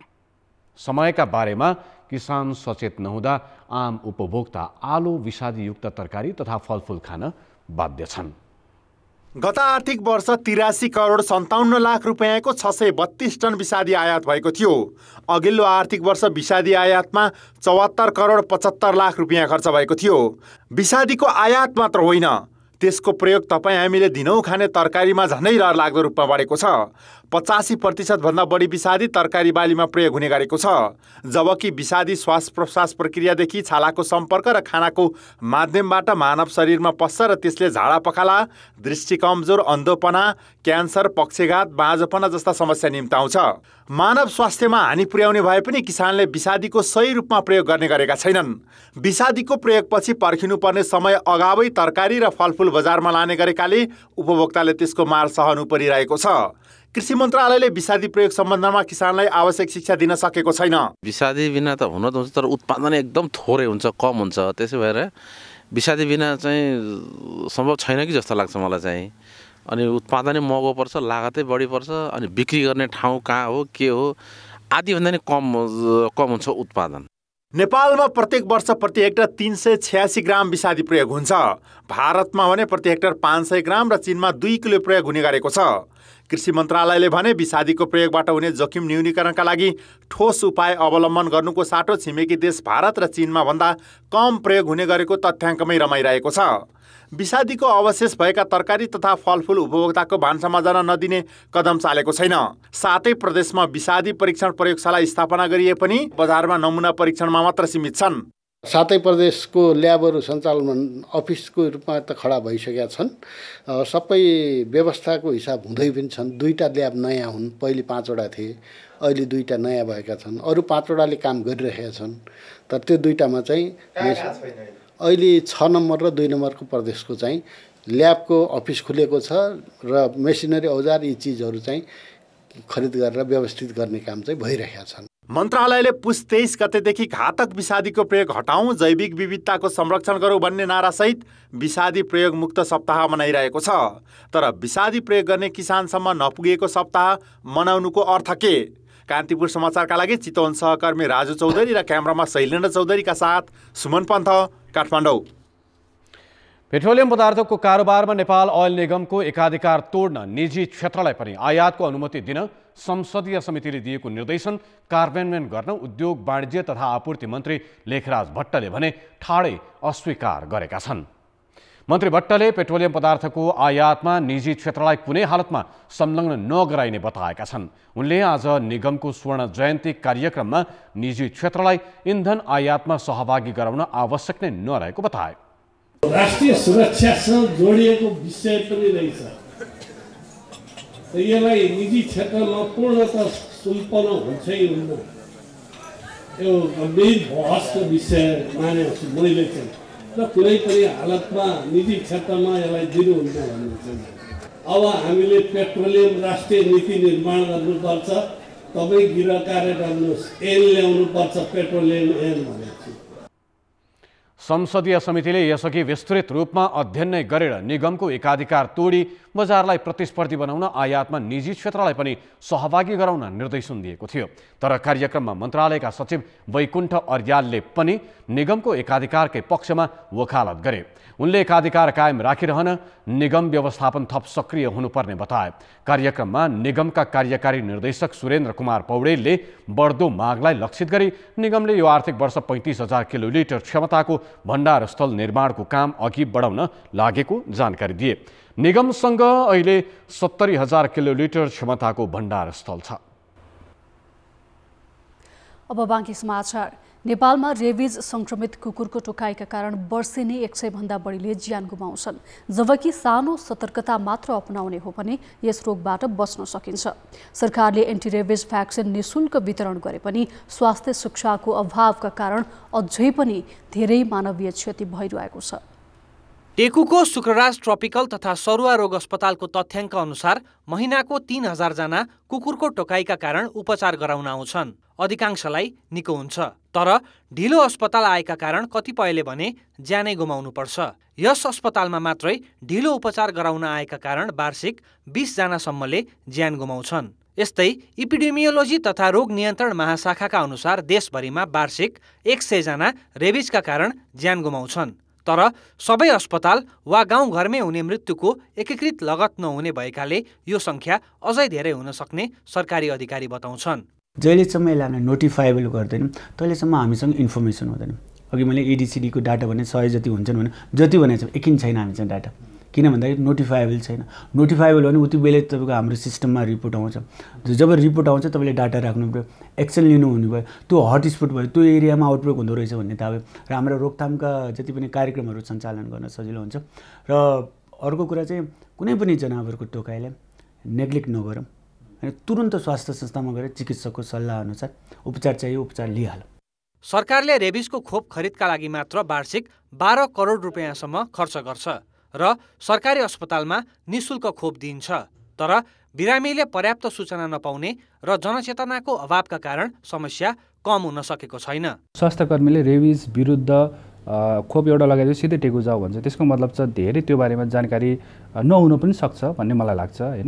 समयका बारेमा किसान सचेत नहुँदा आम उपभोक्ता आलो विषादीयुक्त तरकारी तथा फलफुल खान बाध्य छन्। गत आर्थिक वर्ष तिरासी करोड सन्ताउन्न लाख रुपियाँको छ सय बत्तीस टन विषादी आयात भएको थियो। अघिल्लो आर्थिक वर्ष विषादी आयातमा चौहत्तर करोड पचहत्तर लाख रुपियाँ खर्च भएको थियो। विषादीको आयात मात्र होइन, त्यसको प्रयोग तपाईँ हामीले दिनौँ खाने तरकारीमा झनै डरलाग्दो रूपमा बढेको छ। पचासी प्रतिशत भन्दा बढी विषादी तरकारी बालीमा प्रयोग हुने गरेको छ, जबकि विषादी श्वास प्रश्वास प्रक्रियादेखि छालाको सम्पर्क र खानाको माध्यमबाट मानव शरीरमा पस्छ र त्यसले झाडा पखाला, दृष्टि कमजोर, अन्धोपना, क्यान्सर, पक्षघात, बाँझोपना जस्ता समस्या निम्ताउँछ। मानव स्वास्थ्यमा हानि पुर्याउने भए पनि किसानले विषादीको सही रूपमा प्रयोग गर्ने गरेका छैनन्। विषादीको प्रयोगपछि पर्खिनुपर्ने समय अगावै तरकारी र फलफुल बजारमा लाने गरेकाले उपभोक्ताले त्यसको मार सहनु परिरहेको छ। कृषि मन्त्रालयले विषादी प्रयोग सम्बन्धमा किसानलाई आवश्यक शिक्षा दिन सकेको छैन। विषादी बिना त हुन त हुन्छ, तर उत्पादन एकदम थोरै हुन्छ, कम हुन्छ। त्यसै भएर विषादी बिना चाहिँ सम्भव छैन कि जस्तो लाग्छ मलाई चाहिँ। अनि उत्पादनै महँगो पर्छ, लागतै बढी पर्छ, अनि बिक्री गर्ने ठाउँ कहाँ हो, के हो, आदिभन्दा नि कम कम हुन्छ उत्पादन। नेपालमा प्रत्येक वर्ष प्रति हेक्टर तीन सय छ्यासी ग्राम विषादी प्रयोग हुन्छ। भारतमा भने प्रति हेक्टर पाँच सय ग्राम र चीनमा दुई किलो प्रयोग हुने गरेको छ। कृषि मन्त्रालयले भने विषादीको प्रयोगबाट हुने जोखिम न्यूनीकरणका लागि ठोस उपाय अवलम्बन गर्नुको साटो छिमेकी देश भारत र चीनमा भन्दा कम प्रयोग हुने गरेको तथ्याङ्कमै रमाइरहेको छ। विषादीको अवशेष भएका तरकारी तथा फलफुल उपभोक्ताको भान्सामा जान नदिने कदम चालेको छैन। सातै प्रदेशमा विषादी परीक्षण प्रयोगशाला स्थापना गरिए पनि बजारमा नमुना परीक्षणमा मात्र सीमित छन्। सातै प्रदेशको ल्याबहरू सञ्चालन अफिसको रूपमा त खडा भइसकेका छन्। सबै व्यवस्थाको हिसाब हुँदै पनि छन्। दुईवटा ल्याब नयाँ हुन्, पहिले पाँचवटा थिए, अहिले दुईवटा नयाँ भएका छन्। अरू पाँचवटाले काम गरिरहेका छन्, तर त्यो दुईवटामा चाहिँ अहिले छ नम्बर र दुई नम्बरको प्रदेशको चाहिँ ल्याबको अफिस खुलेको छ र मेसिनरी औजार यी चिजहरू चाहिँ खरिद गरेर व्यवस्थित गर्ने काम चाहिँ भइरहेका छन्। मन्त्रालयले पुस तेइस गतेदेखि घातक विषादीको प्रयोग हटाउँ, जैविक विविधताको संरक्षण गरौँ भन्ने नारासहित विषादी प्रयोग मुक्त सप्ताह मनाइरहेको छ। तर विषादी प्रयोग गर्ने किसानसम्म नपुगेको सप्ताह मनाउनुको अर्थ के? कान्तिपुर समाचारका लागि चितवन सहकर्मी राजु चौधरी र क्यामेरामा शैलेन्द्र चौधरीका साथ सुमन पन्थ, काठमाडौँ। पेट्रोलियम पदार्थको कारोबारमा नेपाल ओइल निगमको एकाधिकार तोड्न निजी क्षेत्रलाई पनि आयातको अनुमति दिन संसदीय समितिले दिएको निर्देशन कार्यान्वयन गर्न उद्योग वाणिज्य तथा आपूर्ति मन्त्री लेखराज भट्टले भने ठाडै अस्वीकार गरेका छन्। मन्त्री भट्टले पेट्रोलियम पदार्थको आयातमा निजी क्षेत्रलाई कुनै हालतमा संलग्न नगराइने बताएका छन्। उनले आज निगमको स्वर्ण जयन्ती कार्यक्रममा निजी क्षेत्रलाई इन्धन आयातमा सहभागी गराउन आवश्यक नै नरहेको बताए। राष्ट्रिय सुरक्षासँग जोडिएको विषय पनि रहेछ। यसलाई निजी क्षेत्रमा पूर्णतः सुल्पन हुन्छै हुन्न, यो गम्भीर बहसको विषय मानेको छु मैले चाहिँ, र कुनै पनि हालतमा निजी क्षेत्रमा यसलाई दिनुहुन्न भन्ने चाहिँ। अब हामीले पेट्रोलियम राष्ट्रिय नीति निर्माण गर्नुपर्छ, तपाईँ गृह कार्य गर्नुहोस्, एन ल्याउनुपर्छ, पेट्रोलियम एन भनेको छु। संसदीय समितिले यसअघि विस्तृत रूपमा अध्ययन नै गरेर निगमको एकाधिकार तोडी बजारलाई प्रतिस्पर्धी बनाउन आयातमा निजी क्षेत्रलाई पनि सहभागी गराउन निर्देशन दिएको थियो। तर कार्यक्रममा मन्त्रालयका सचिव वैकुण्ठ अर्यालले पनि निगमको एकाधिकारकै पक्षमा वकालत गरे। उनले एकाधिकार कायम राखिरहन निगम व्यवस्थापन थप सक्रिय हुनुपर्ने बताए। कार्यक्रममा निगमका कार्यकारी निर्देशक सुरेन्द्र कुमार पौडेलले बढ्दो मागलाई लक्षित गरी निगमले यो आर्थिक वर्ष पैँतिस हजार किलोलिटर क्षमताको भण्डार स्थल निर्माणको काम अघि बढाउन लागेको जानकारी दिए। निगमसँग अहिले सत्तरी हजार किलोलिटर क्षमताको भण्डार स्थल छ। अब बाँकी समाचार। नेपालमा रेबिज संक्रमित कुकुरको टोकाइका कारण वर्षेनी एक सय भन्दा बढीले ज्यान गुमाउँछन्, जबकि सानो सतर्कता मात्र अपनाउने हो भने यस रोगबाट बच्न सकिन्छ। सरकारले एन्टी रेबिज भ्याक्सिन निशुल्क वितरण गरे पनि स्वास्थ्य शिक्षाको अभावका कारण अझै पनि धेरै मानवीय क्षति भइरहेको छ। टेकुको शुक्रराज ट्रपिकल तथा सरुवा रोग अस्पतालको तथ्याङ्क अनुसार महिनाको तीन हजार जना कुकुरको टोकाइका कारण उपचार गराउन आउँछन्। अधिकांशलाई निको हुन्छ, तर ढिलो अस्पताल आएका कारण कतिपयले भने ज्यानै गुमाउनुपर्छ। यस अस्पतालमा मात्रै ढिलो उपचार गराउन आएका कारण वार्षिक बीस जनासम्मले ज्यान गुमाउँछन्। यस्तै इपिडेमियोलोजी तथा रोग नियन्त्रण महाशाखाका अनुसार देशभरिमा वार्षिक एक सय जना रेबिजका कारण ज्यान गुमाउँछन्। तर सबै अस्पताल वा गाउँघरमै हुने मृत्युको एकीकृत लगत नहुने भएकाले यो सङ्ख्या अझै धेरै हुन सक्ने सरकारी अधिकारी बताउँछन्। जहिलेसम्म यसलाई नोटिफाइबल गर्दैनौँ तहिलेसम्म हामीसँग इन्फर्मेसन हुँदैन। अघि मैले एडिसिडीको डाटा भने सय जति हुन्छन् भने जति भनेको छ एकिन छैन हामीसँग डाटा, किन भन्दाखेरि नोटिफाइबल छैन। नोटिफाइबल भने उति बेलै तपाईँको हाम्रो सिस्टममा रिपोर्ट आउँछ। जब रिपोर्ट आउँछ तपाईँले डाटा राख्नु पऱ्यो, एक्सन लिनु हुने भयो, त्यो हटस्पट भयो, त्यो एरियामा आउटब्रेक हुँदो रहेछ भन्ने थाहा भयो र हाम्रो रोकथामका जति पनि कार्यक्रमहरू सञ्चालन गर्न सजिलो हुन्छ। र अर्को कुरा चाहिँ कुनै पनि जनावरको टोकाइलाई नेग्लेक्ट नगरौँ, अनि तुरन्त स्वास्थ्य संस्थामा गएर चिकित्सकको सल्लाह अनुसार उपचार चाहियो उपचार लिइहालौँ। सरकारले रेबिजको खोप खरिदका लागि मात्र वार्षिक बाह्र करोड रुपियाँसम्म खर्च गर्छ र सरकारी अस्पतालमा निशुल्क खोप दिइन्छ। तर बिरामीले पर्याप्त सूचना नपाउने र जनचेतनाको अभावका कारण समस्या कम हुन सकेको छैन। स्वास्थ्यकर्मीले रेबिज विरुद्ध खोप एउटा लगाइदियो सिधै टेकु जाऊ भन्छ, त्यसको मतलब चाहिँ धेरै त्यो बारेमा जानकारी नहुन पनि सक्छ भन्ने मलाई लाग्छ होइन।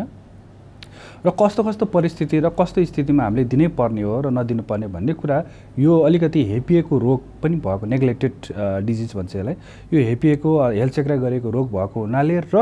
र कस्तो कस्तो परिस्थिति र कस्तो स्थितिमा हामीले दिनै पर्ने हो र नदिनु पर्ने भन्ने कुरा यो अलिकति हेपिएको रोग पनि भएको, नेग्लेक्टेड डिजिज भन्छ यसलाई, यो हेपिएको हेल्थ चेक गरेको रोग भएको हुनाले र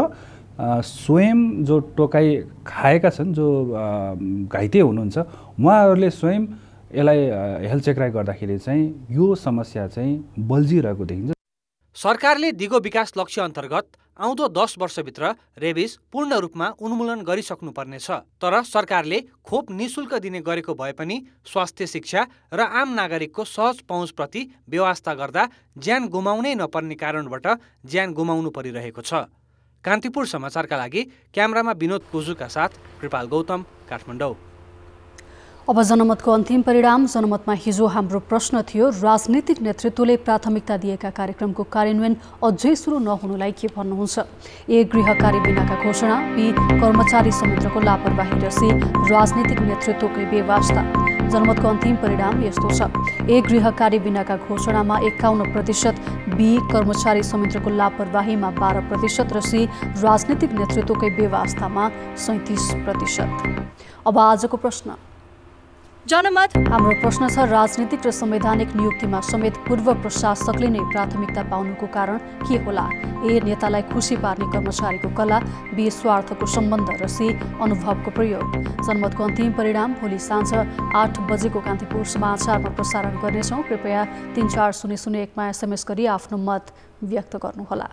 स्वयं जो टोकाइ खाएका छन्, जो घाइते हुनुहुन्छ उहाँहरूले स्वयं यसलाई हेल्थ चेक गर्दाखेरि चाहिँ यो समस्या चाहिँ बल्झिरहेको देखिन्छ। सरकारले दिगो विकास लक्ष्य अन्तर्गत आउँदो दस वर्षभित्र रेबिस पूर्ण रूपमा उन्मूलन गरिसक्नुपर्नेछ। तर सरकारले खोप निशुल्क दिने गरेको भए पनि स्वास्थ्य शिक्षा र आम नागरिकको सहज पहुँचप्रति व्यवस्था गर्दा ज्यान गुमाउनै नपर्ने कारणबाट ज्यान गुमाउनु परिरहेको छ। कान्तिपुर समाचारका लागि क्यामेरामा विनोद कुजुका साथ कृपाल गौतम, काठमाडौँ। अब जनमतको अन्तिम परिणाम। जनमतमा हिजो हाम्रो प्रश्न थियो, राजनीतिक नेतृत्वले प्राथमिकता दिएका कार्यक्रमको कार्यान्वयन अझै सुरु नहुनुलाई के भन्नुहुन्छ? ए गृह कार्य बिनाका घोषणा, बी कर्मचारी संयन्त्रको लापरवाही र सी राजनीतिक नेतृत्वकै बेवास्ता। जनमतको अन्तिम परिणाम यस्तो छ। ए गृह कार्य बिनाका घोषणामा एकाउन्न प्रतिशत, बी कर्मचारी संयन्त्रको लापरवाहीमा बाह्र प्रतिशत र सी राजनीतिक नेतृत्वकै बेवास्तामा सैँतिस प्रतिशत। अब आजको प्रश्न। जनमत हाम्रो प्रश्न छ, राजनीतिक र संवैधानिक नियुक्तिमा समेत पूर्व प्रशासकले नै प्राथमिकता पाउनुको कारण के होला? ए नेतालाई खुसी पार्ने कर्मचारीको कला, बी स्वार्थको सम्बन्ध र सी अनुभवको प्रयोग। जनमतको अन्तिम परिणाम भोलि साँझ आठ बजेको कान्तिपुर समाचारमा प्रसारण गर्नेछौँ। कृपया तिन चार शून्य शून्य एकमा एसएमएस गरी आफ्नो मत व्यक्त गर्नुहोला।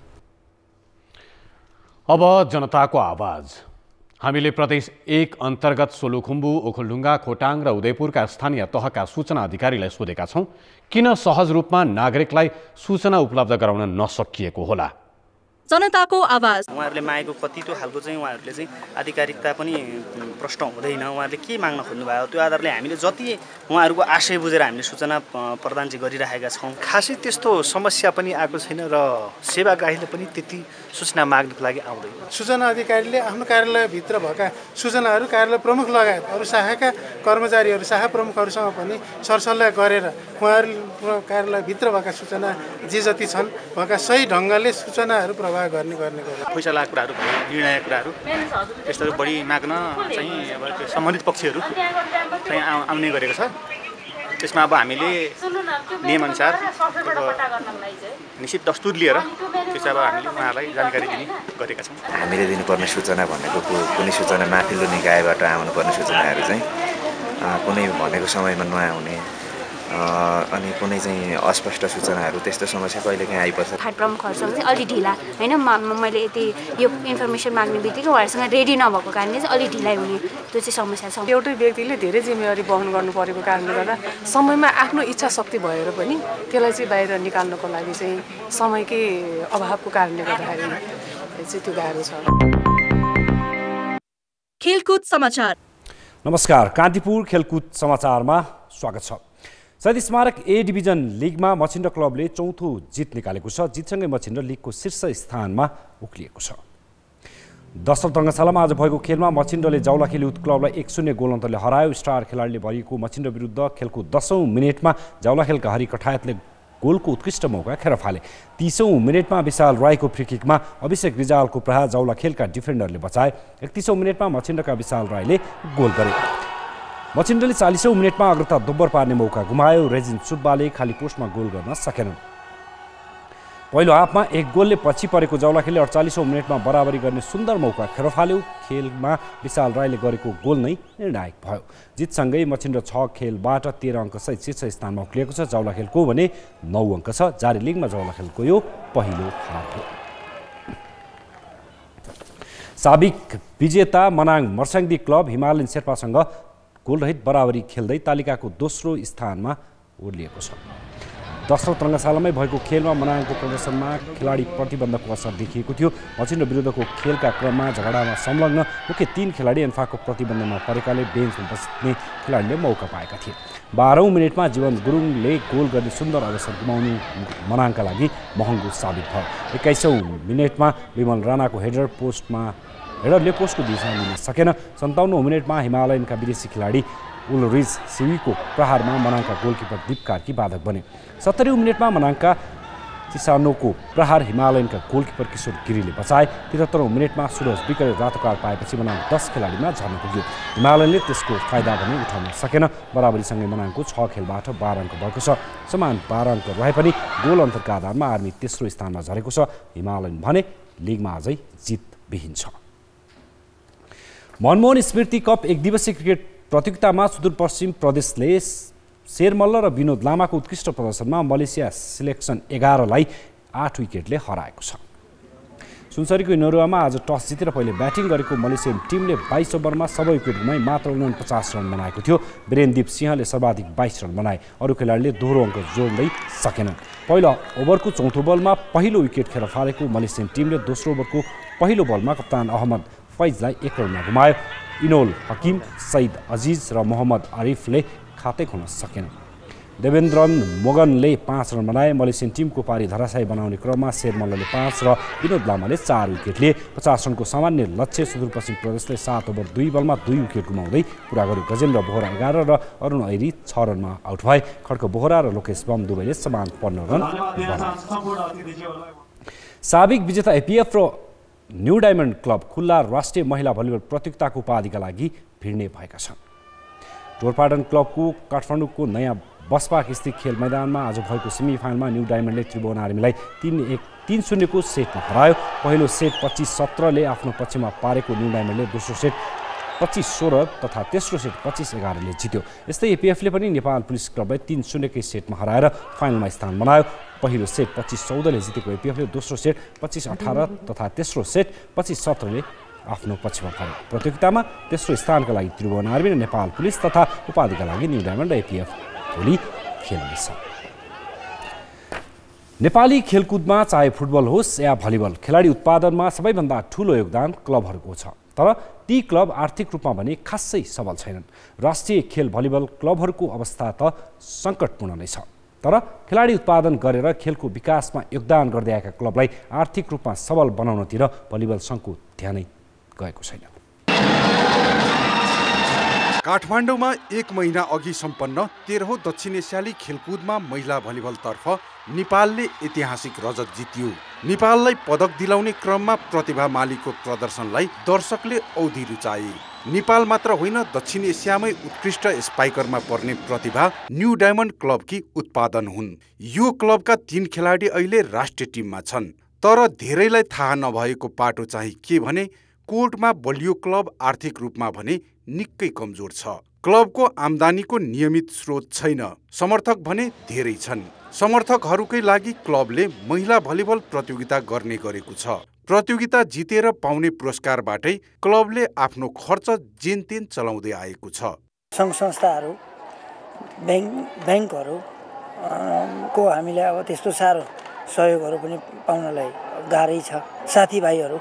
अब जनताको आवाज। हामीले प्रदेश एक अन्तर्गत सोलुखुम्बु, ओखलढुङ्गा, खोटाङ र उदयपुरका स्थानीय तहका सूचना अधिकारीलाई सोधेका छौँ, किन सहज रूपमा नागरिकलाई सूचना उपलब्ध गराउन नसकिएको होला? जनताको आवाज। उहाँहरूले मागेको कति त्यो खालको चाहिँ उहाँहरूले चाहिँ आधिकारिकता पनि प्रश्न हुँदैन। उहाँहरूले के माग्न खोज्नु भयो त्यो आधारले हामीले जति उहाँहरूको आशय बुझेर हामीले सूचना प्रदान चाहिँ गरिरहेका छौँ। खासै त्यस्तो समस्या पनि आएको छैन र सेवाग्राहीले पनि त्यति सूचना माग्नको लागि आउँदैन। सूचना अधिकारीले आफ्नो कार्यालयभित्र भएका सूचनाहरू कार्यालय प्रमुख लगायत अरू शाखाका कर्मचारीहरू, शाखा प्रमुखहरूसँग पनि सरसल्लाह गरेर उहाँहरू कार्यालयभित्र भएका सूचना जे जति छन् भएका सही ढङ्गले सूचनाहरू प्रभाव गर्ने गर्ने गर्छ। फैसला कुराहरू भयो, निर्णय कुराहरू त्यस्तोहरू बढी माग्न चाहिँ अब त्यो सम्बन्धित पक्षहरू चाहिँ आउने गरेको छ। त्यसमा अब हामीले नियमअनुसार निश्चित दस्तुर लिएर त्यो चाहिँ अब हामीले उहाँहरूलाई जानकारी दिने गरेका छौँ। हामीले दिनुपर्ने सूचना भनेको कुनै सूचना माथिल्लो निकायबाट आउनुपर्ने सूचनाहरू चाहिँ कुनै भनेको समयमा नआउने अनि कुनै चाहिँ अस्पष्ट सूचनाहरू त्यस्तो समस्या कहिलेकाहीँ आइपर्छ। फाट प्रमुखहरूसँग चाहिँ अलि ढिला होइन, मैले यति यो इन्फर्मेसन माग्ने बित्तिकै उहाँहरूसँग रेडी नभएको कारणले चाहिँ अलि ढिलाइ हुने त्यो चाहिँ समस्या छ। एउटै व्यक्तिले धेरै जिम्मेवारी वहन गर्नु परेको कारणले गर्दा समयमा आफ्नो इच्छा शक्ति भएर पनि त्यसलाई चाहिँ बाहिर निकाल्नको लागि चाहिँ समयकै अभावको कारणले गर्दाखेरि चाहिँ त्यो गाह्रो छ। खेलकुद समाचार। नमस्कार, कान्तिपुर खेलकुद समाचारमा स्वागत छ। शहीद स्मारक ए डिभिजन लिगमा मछिन्द्र क्लबले चौथो जित निकालेको छ। जितसँगै मछिन्द्र लिगको शीर्ष स्थानमा उक्लिएको छ। दशरथ रङ्गशालामा आज भएको खेलमा मछिन्द्रले जाउलाखेल युथ क्लबलाई एक शून्य गोल अन्तरले हरायो। स्टार खेलाडीले भरिएको मछिन्द्र विरुद्ध खेलको दसौँ मिनटमा जाउलाखेलका हरि कठायतले गोलको उत्कृष्ट मौका खेर फाले। तीसौँ मिनटमा विशाल राईको फ्रीकिकमा अभिषेक रिजालको प्रहार जाउलाखेलका डिफेन्डरले बचाए। एकतिसौँ मिनटमा मछिन्द्रका विशाल राईले गोल गरे। मछिन्द्रले चालिसौँ मिनटमा अग्रता दोब्बर पार्ने मौका गुमायो। रेजिन सुब्बाले खाली पोस्टमा गोल गर्न सकेनन्। पहिलो हाफमा एक गोलले पछि परेको जाउलाखेलले अडचालिसौँ मिनटमा बराबरी गर्ने सुन्दर मौका खेर फाल्यो। खेलमा विशाल राईले गरेको गोल नै निर्णायक भयो। जितसँगै मछिन्द्र छ खेलबाट तेह्र अङ्कसहित शीर्ष स्थानमा उक्लिएको छ। जाउलाखेलको भने नौ अङ्क छ। जारी लिगमा जाउलाखेलको यो पहिलो हार हो। साबिक विजेता मनाङ मर्स्याङ्दी क्लब हिमालयन शेर्पासँग गोलरहित बराबरी खेल्दै तालिकाको दोस्रो स्थानमा ओर्लिएको छ। दशरथ रङ्गशालामै भएको खेलमा मनाङको प्रदर्शनमा खेलाडी प्रतिबन्धको असर देखिएको थियो। मछिन्द्र विरुद्धको खेलका क्रममा झगडामा संलग्न मुख्य तीन खेलाडी एन्फाको प्रतिबन्धमा परेकाले बेन्चमा बस्ने खेलाडीले मौका पाएका थिए। बाह्रौँ मिनटमा जीवन गुरुङले गोल गर्ने सुन्दर अवसर गुमाउनु मनाङका लागि महँगो साबित भयो। एक्काइसौँ मिनटमा विमल राणाको हेडर पोस्टमा हेडरले पोस्टको दिशा लिन सकेन। सन्ताउन्नौँ मिनटमा हिमालयनका विदेशी खेलाडी उलरिज सिवीको प्रहारमा मनाङका गोलकिपर दीप कार्की बाधक बने। सत्तरीौँ मिनटमा मनाङका चिसानोको प्रहार हिमालयनका गोलकिपर किशोर गिरीले बचाए। त्रिहत्तरौँ मिनटमा सुरज विकले रातो कार्ड पाएपछि मनाङ दस खेलाडीमा झर्न पुग्यो। हिमालयनले त्यसको फाइदा भने उठाउन सकेन। बराबरीसँगै मनाङको छ खेलबाट बाह्र अङ्क भएको छ। समान बाह्र अङ्क रहे पनि गोल अन्तरका आधारमा आर्मी तेस्रो स्थानमा झरेको छ। हिमालयन भने लिगमा अझै जित विहीन छ। मनमोहन स्मृति कप एक दिवसीय क्रिकेट प्रतियोगितामा सुदूरपश्चिम प्रदेशले शेरमल्ल र विनोद लामाको उत्कृष्ट प्रदर्शनमा मलेसिया सिलेक्सन एघारलाई आठ विकेटले हराएको छ। सुनसरीको नरुवामा आज टस जितेर पहिले ब्याटिङ गरेको मलेसियन टिमले बाइस ओभरमा सबै विकेट गुमाई मात्र उनपचास रन बनाएको थियो। वीरेनदीप सिंहले सर्वाधिक बाइस रन बनाए। अरू खेलाडीले दोहोरो अङ्क जोड्दै सकेनन्। पहिलो ओभरको चौथो बलमा पहिलो विकेट खेर फालेको मलेसियन टिमले दोस्रो ओभरको पहिलो बलमा कप्तान अहमद फैजलाई एक रनमा गुमायो। इनोल हकिम, सईद अजिज र मोहम्मद आरिफले खातै खोल्न सकेनन्। देवेन्द्रन मोगनले पाँच रन बनाए। मलेसियन टिमको पारी धराशायी बनाउने क्रममा शेर मल्लले पाँच र विनोद लामाले चार विकेट लिए। पचास रनको सामान्य लक्ष्य सुदूरपश्चिम प्रदेशले सात ओभर दुई बलमा दुई विकेट गुमाउँदै पुरा गर्यो। गजेन्द्र बोहरा एघार र अरुण ऐरी छ रनमा आउट भए। खड्क बोहरा र लोकेश बम दुवैले समान पन्ध्र रन बनाए। साबिक विजेता एपिएफ र न्यू डायमन्ड क्लब खुल्ला राष्ट्रिय महिला भलिबल प्रतियोगिताको उपाधिका लागि भिड्ने भएका छन्। टोरपाटन क्लबको काठमाडौँको नयाँ बसपाक स्थित खेल मैदानमा आज भएको सेमी फाइनलमा न्यू डायमन्डले त्रिभुवन आर्मीलाई तीन एक तीन शून्यको सेटमा हरायो। पहिलो सेट पच्चिस सत्रले आफ्नो पक्षमा पारेको न्यू डायमन्डले दोस्रो सेट पच्चिस सोह्र तथा तेस्रो सेट पच्चिस एघारले जित्यो। यस्तै एपिएफले पनि नेपाल पुलिस क्लबलाई तीन शून्यकै सेटमा हराएर फाइनलमा स्थान बनायो। पहिलो सेट पच्चिस चौधले जितेको एपिएफले दोस्रो सेट पच्चिस अठार तथा तेस्रो सेट पच्चिस सत्रले आफ्नो पक्षमा पारे। प्रतियोगितामा तेस्रो स्थानका लागि त्रिभुवन आर्मी र नेपाल पुलिस तथा उपाधिका लागि न्यू डायमन्ड र एपिएफ भोलि खेल्नेछ। नेपाली खेलकुदमा चाहे फुटबल होस् या भलिबल, खेलाडी उत्पादनमा सबैभन्दा ठूलो योगदान क्लबहरूको छ। तर ती क्लब आर्थिक रूपमा भने खासै सबल छैनन्। राष्ट्रिय खेल भलिबल क्लबहरूको अवस्था त सङ्कटपूर्ण नै छ। तर खेलाडी उत्पादन गरेर खेलको विकासमा योगदान गर्दै आएका क्लबलाई आर्थिक रूपमा सबल बनाउनतिर भलिबल सङ्घको ध्यानै गएको छैन। काठमाडौँमा एक महिना अघि सम्पन्न तेह्रौं दक्षिण एसियाली खेलकुदमा महिला भलिबलतर्फ नेपालले ऐतिहासिक रजत जित्यो। नेपाललाई पदक दिलाउने क्रममा प्रतिभा मालीको प्रदर्शनलाई दर्शकले औधी रुचाए। नेपाल मात्र होइन, दक्षिण एसियामै उत्कृष्ट स्पाइकरमा पर्ने प्रतिभा न्यू डायमन्ड क्लबकी उत्पादन हुन्। यो क्लबका तीन खेलाडी अहिले राष्ट्रिय टिममा छन्। तर धेरैलाई थाहा नभएको पाटो चाहिँ के भने कोर्टमा बलियो क्लब आर्थिक रूपमा भने निकै कमजोर छ। क्लबको आम्दानीको नियमित स्रोत छैन। समर्थक भने धेरै छन्। समर्थकहरूकै लागि क्लबले महिला भलिबल प्रतियोगिता गर्ने गरेको छ। प्रतियोगिता जितेर पाउने पुरस्कारबाटै क्लबले आफ्नो खर्च जेनतेन चलाउँदै आएको छ। सङ्घ संस्थाहरू, ब्याङ्क ब्याङ्कहरू को हामीले अब त्यस्तो साह्रो सहयोगहरू पनि पाउनलाई गाह्रै छ। साथीभाइहरू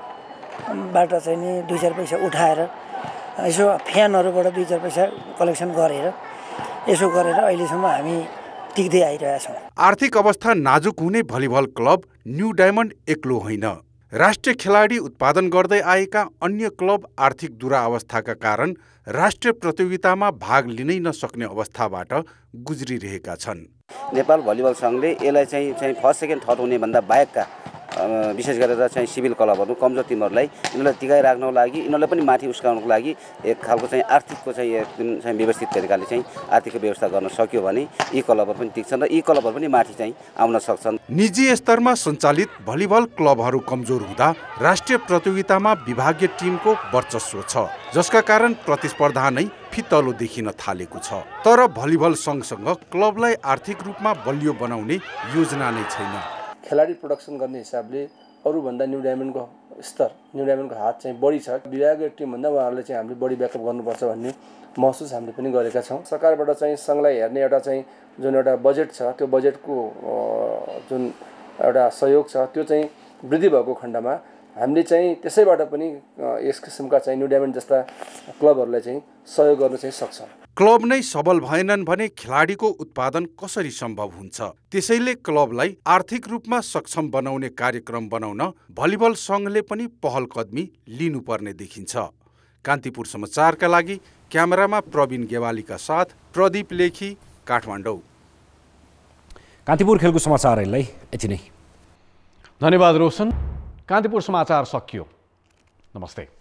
बाट चाहिँ नि दुई चार पैसा उठाएर यसो फ्यानहरूबाट दुई चार पैसा कलेक्सन गरेर यसो गरेर अहिलेसम्म हामी टिक्दै आइरहेका छौँ। आर्थिक अवस्था नाजुक हुने भलिबल क्लब न्यू डायमन्ड एक्लो होइन। राष्ट्रिय खेलाडी उत्पादन गर्दै आएका अन्य क्लब आर्थिक दुरावस्थाका कारण राष्ट्रिय प्रतियोगितामा भाग लिनै नसक्ने अवस्थाबाट गुज्रिरहेका छन्। नेपाल भलिबल सङ्घले यसलाई चाहिँ चाहिँ फर्स्ट सेकेन्ड थर्ड हुने भन्दा बाहेकका विशेष गरेर चाहिँ सिभिल क्लबहरू, कमजोर टिमहरूलाई यिनीहरूलाई टिकाइराख्नको लागि, यिनीहरूलाई पनि माथि उस्काउनको लागि एक खालको चाहिँ आर्थिकको चाहिँ एकदम चाहिँ व्यवस्थित तरिकाले चाहिँ आर्थिकको व्यवस्था गर्न सक्यो भने यी क्लबहरू पनि टिक्छन् र यी क्लबहरू पनि माथि चाहिँ आउन सक्छन्। निजी स्तरमा सञ्चालित भलिबल क्लबहरू कमजोर हुँदा राष्ट्रिय प्रतियोगितामा विभागीय टिमको वर्चस्व छ, जसका कारण प्रतिस्पर्धा नै फितलो देखिन थालेको छ। तर भलिबल सङ्घसँग क्लबलाई आर्थिक रूपमा बलियो बनाउने योजना नै छैन। खेलाडी प्रोडक्सन गर्ने हिसाबले अरूभन्दा न्यू डायमन्डको स्तर, न्यू डायमन्डको हात चाहिँ बढी छ। विभागीय टिमभन्दा उहाँहरूले चाहिँ हामीले बढी ब्याकअप गर्नुपर्छ भन्ने महसुस हामीले पनि गरेका छौँ। सरकारबाट चाहिँ सङ्घलाई हेर्ने एउटा चाहिँ जुन एउटा बजेट छ, त्यो बजेटको जुन एउटा सहयोग छ त्यो चाहिँ वृद्धि भएको खण्डमा हामीले चाहिँ त्यसैबाट पनि यस किसिमका चाहिँ न्यू डायमन्ड जस्ता क्लबहरूलाई चाहिँ सहयोग गर्न चाहिँ सक्छौँ। क्लब नै सबल भएनन् भने खेलाडीको उत्पादन कसरी सम्भव हुन्छ? त्यसैले क्लबलाई आर्थिक रूपमा सक्षम बनाउने कार्यक्रम बनाउन भलिबल सङ्घले पनि पहल कदमी लिनुपर्ने देखिन्छ। कान्तिपुर समाचारका लागि क्यामेरामा प्रवीण गेवालीका साथ प्रदीप लेखी, काठमाडौँ। कान्तिपुर खेलको समाचारहरूलाई यति नै। धन्यवाद रोशन। कान्तिपुर समाचार सकियो। नमस्ते।